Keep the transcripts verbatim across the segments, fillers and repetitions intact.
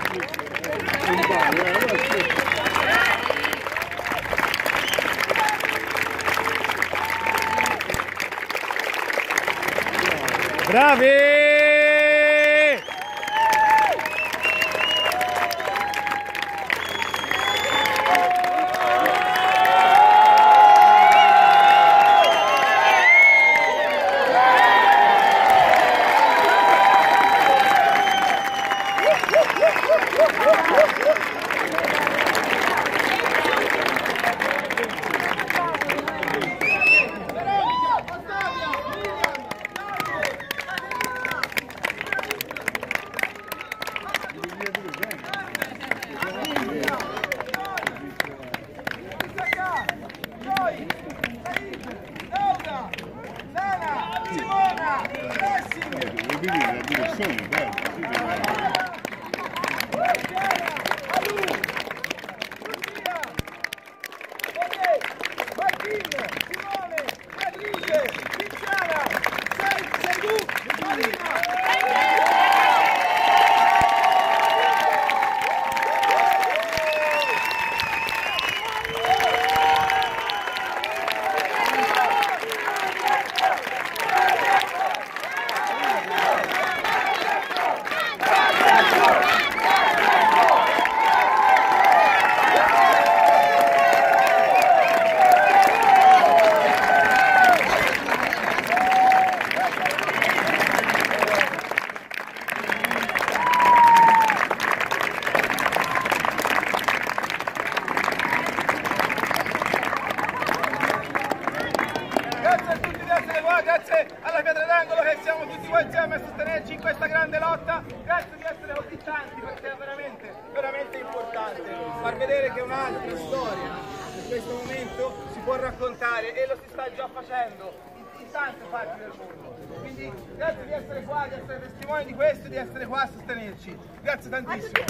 Bravi! Grazie alla Pietra d'Angolo che siamo tutti qua insieme a sostenerci in questa grande lotta. Grazie di essere così tanti, perché è veramente, veramente importante far vedere che un'altra storia in questo momento si può raccontare e lo si sta già facendo in, in tante parti del mondo. Quindi grazie di essere qua, di essere testimoni di questo e di essere qua a sostenerci. Grazie tantissimo.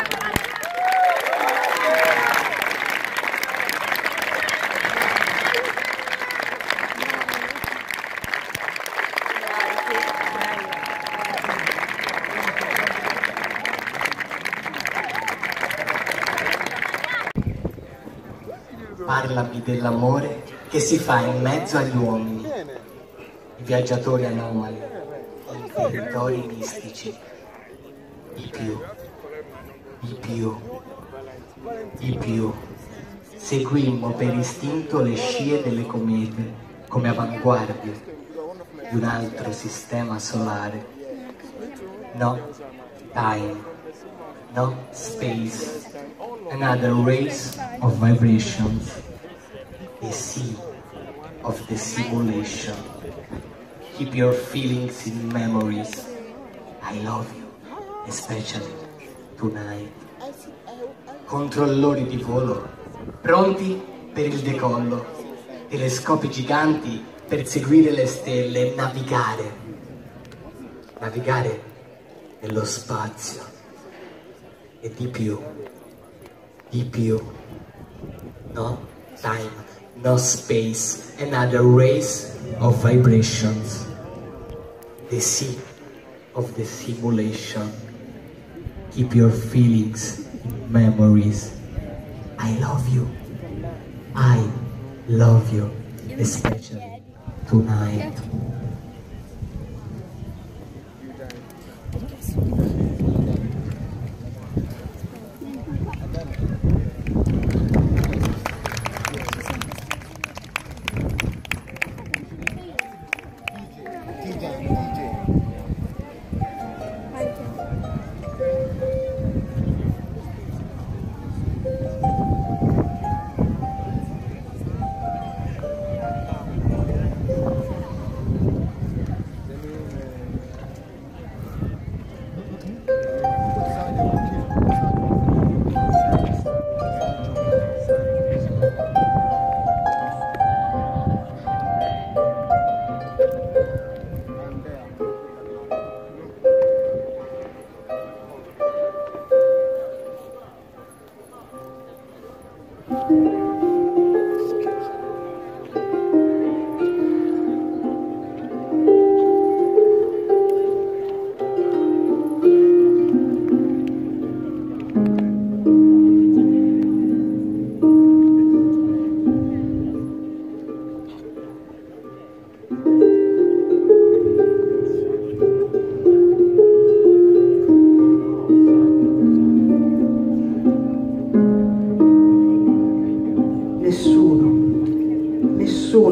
Parlami dell'amore che si fa in mezzo agli uomini, i viaggiatori anomali, i territori mistici, i più, i più, i più. Seguimmo per istinto le scie delle comete come avanguardie di un altro sistema solare. No time, no space. Another race of vibrations, a sea of the simulation. Keep your feelings in memories. I love you, especially tonight. Controllori di volo, pronti per il decollo. Telescopi giganti per seguire le stelle, navigare. Navigare nello spazio. E di più. Di più, no time, no space, another race of vibrations, the sea of the simulation. Keep your feelings in memories. I love you, I love you, especially tonight.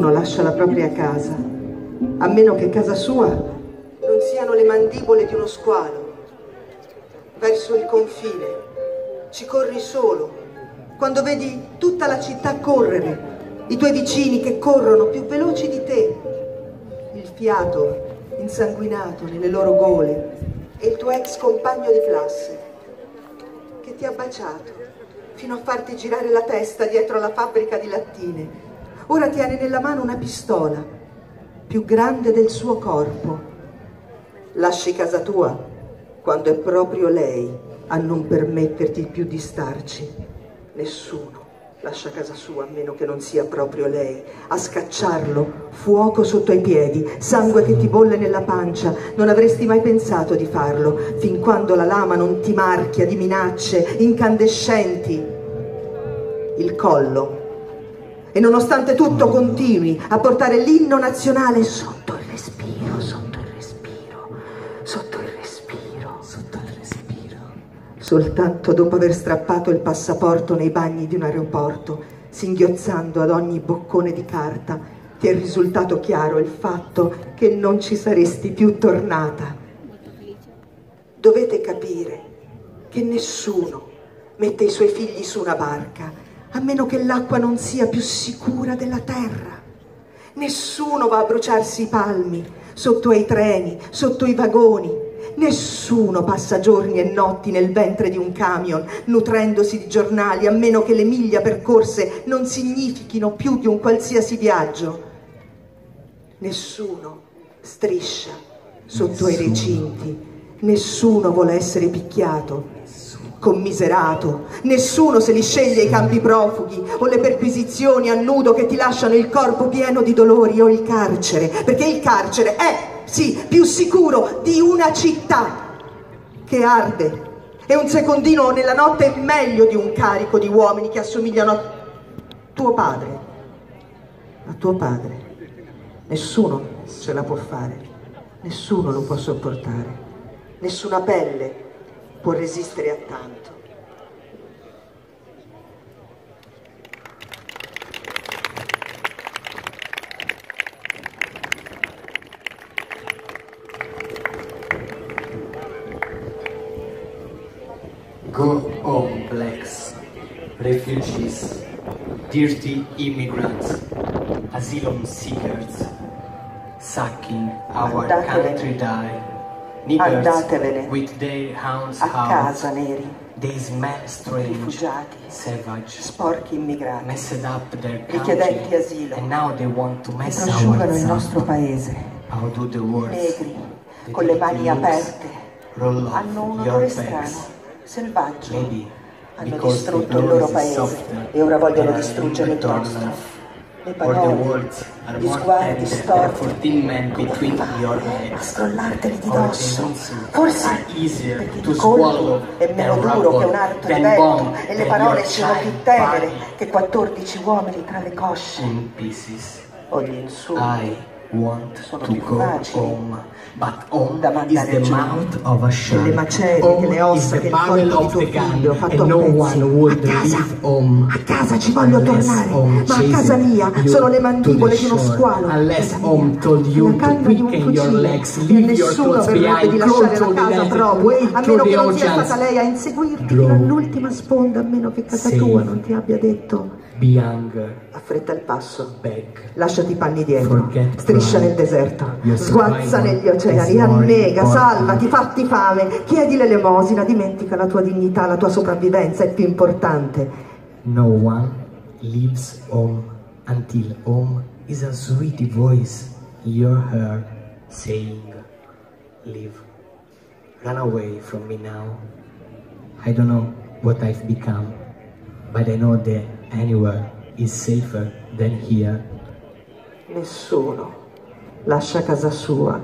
Nessuno lascia la propria casa, a meno che casa sua non siano le mandibole di uno squalo. Verso il confine ci corri solo, quando vedi tutta la città correre, i tuoi vicini che corrono più veloci di te, il fiato insanguinato nelle loro gole e il tuo ex compagno di classe che ti ha baciato fino a farti girare la testa dietro alla fabbrica di lattine. Ora tiene nella mano una pistola più grande del suo corpo. Lasci casa tua quando è proprio lei a non permetterti più di starci. Nessuno lascia casa sua a meno che non sia proprio lei a scacciarlo. Fuoco sotto ai piedi, sangue che ti bolle nella pancia. Non avresti mai pensato di farlo fin quando la lama non ti marchia di minacce incandescenti il collo. E nonostante tutto continui a portare l'inno nazionale sotto il respiro, sotto il respiro, sotto il respiro, sotto il respiro. Soltanto dopo aver strappato il passaporto nei bagni di un aeroporto, singhiozzando ad ogni boccone di carta, ti è risultato chiaro il fatto che non ci saresti più tornata. Dovete capire che nessuno mette i suoi figli su una barca a meno che l'acqua non sia più sicura della terra. Nessuno va a bruciarsi i palmi sotto ai treni, sotto i vagoni. Nessuno passa giorni e notti nel ventre di un camion nutrendosi di giornali a meno che le miglia percorse non significhino più di un qualsiasi viaggio. Nessuno striscia sotto ai recinti. Nessuno vuole essere picchiato, commiserato. Nessuno se li sceglie i campi profughi o le perquisizioni a nudo che ti lasciano il corpo pieno di dolori o il carcere, perché il carcere è, sì, più sicuro di una città che arde, e un secondino nella notte è meglio di un carico di uomini che assomigliano a tuo padre. A tuo padre. Nessuno ce la può fare, nessuno lo può sopportare, nessuna pelle può resistere a tanto. Go home, blacks, refugees, dirty immigrants, asylum seekers, sucking our Andatevene. country die. Niggers Andatevene with their hounds a out. casa, neri, They smell strange, rifugiati, savage, sporchi immigrati, messed up their richiedenti country, asilo, and now they want to che mess prosciugano ours il nostro up. paese. How do the words? Negri, The con le dirty mani looks aperte, roll off hanno un your odore backs. strano, selvaggio. Maybe Hanno because distrutto the il loro blood is paese softer e ora vogliono than distruggere il return nostro. of- Le Or the parole, words are gli more sguardi tender than storti, fourteen men between your a legs. scrollarteli di Or the dosso. insults Forse are easier perché to il colpo swallow è meno than duro che un rubble, arto di than vento bomb, e le than parole your sono più child tenere body che quattordici uomini tra le cosce. in pieces. O gli insulti I want sono to più go facili home, but home da is mandare the giù. mouth of a Che shark. le macerie, Home che le is ossa, the che il barrel corpo di of tuo the gun, figlio fatto and a no pezzi. one would A casa, leave home. a casa ci voglio unless tornare, home ma a casa chased mia you sono le to mandibole the di uno shore. squalo. Unless Casa home mia, told you la to canna di un quicken your fucile, legs, e leave your nessuno clothes verrebbe behind, di crawl lasciare la through the casa desert, proprio, wade a through meno the che non sia oceans. stata lei a inseguirti Draw. fino all'ultima sponda, a meno che casa Save. tua non ti abbia detto. Be younger, Affretta il passo, beg. lasciati i panni dietro, Forget striscia pride. nel deserto, Your sguazza survival negli oceani, is more annega, important. salvati, fatti fame, chiedi l'elemosina, dimentica la tua dignità, la tua sopravvivenza è più importante. No one leaves home until home is a sweet voice in your heart saying, "Leave, run away from me now. I don't know what I've become, but I know that anywhere is safer than here." Nessuno lascia casa sua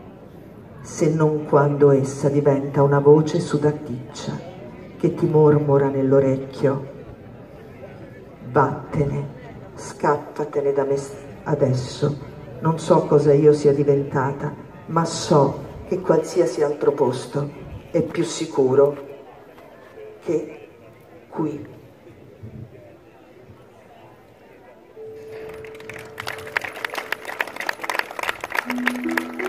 se non quando essa diventa una voce sudaticcia che ti mormora nell'orecchio: vattene, scappatene da me adesso. Non so cosa io sia diventata, ma so che qualsiasi altro posto è più sicuro che qui. Grazie.